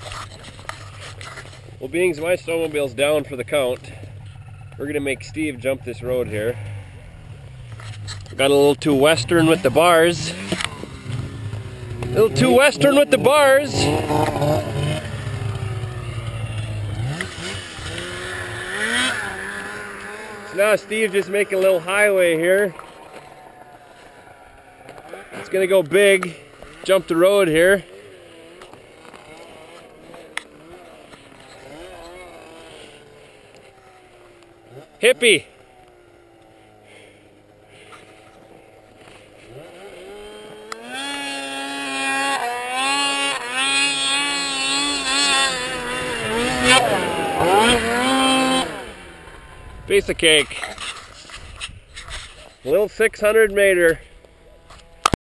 Well, being my snowmobile's down for the count, we're gonna make Steve jump this road here. Got a little too western with the bars. A little too western with the bars. So now Steve just making a little highway here. It's gonna go big, jump the road here. Hippie. Piece of cake. Little 600 meter.